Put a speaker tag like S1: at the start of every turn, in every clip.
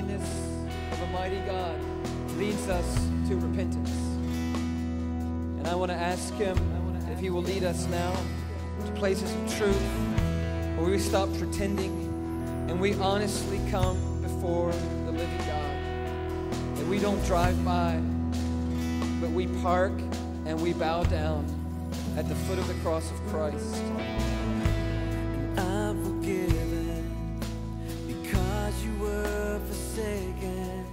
S1: kindness of a mighty God leads us to repentance. And I want to ask Him if He will lead us now to places of truth where we stop pretending and we honestly come before the living God. That we don't drive by, but we park and we bow down at the foot of the cross of Christ.
S2: And I'm forgiven because you were forsaken,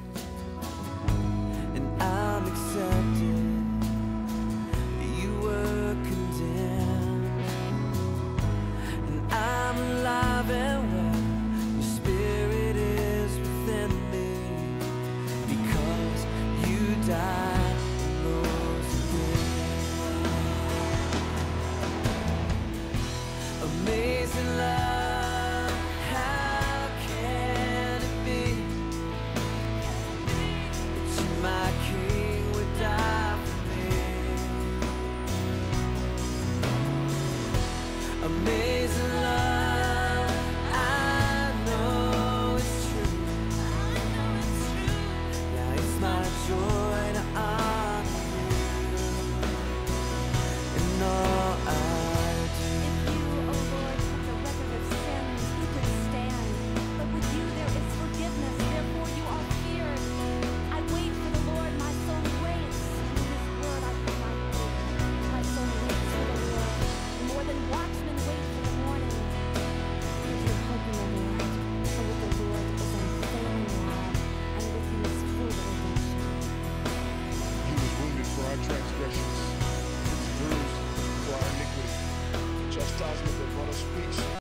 S2: and I'm accepted. You were condemned, and I'm alive and well. Your spirit is within me because you died and rose again. Amazing love, how can it be that you, my King, would die for me? Amazing love, I know it's true. Yeah, it's my joy to honor you in all I do.
S3: If you, O Lord, kept a record of sins, who could stand? But with you there is forgiveness, therefore you are feared. I wait for the Lord, my soul waits. In His word I put my hope. My soul waits for the Lord. More than watchmen wait for the morning. Put your hope in the Lord, for with the Lord is unfailing love, and with Him is full redemption.
S4: He was wounded for our transgressions. He was bruised for our iniquity. The chastisement that brought us peace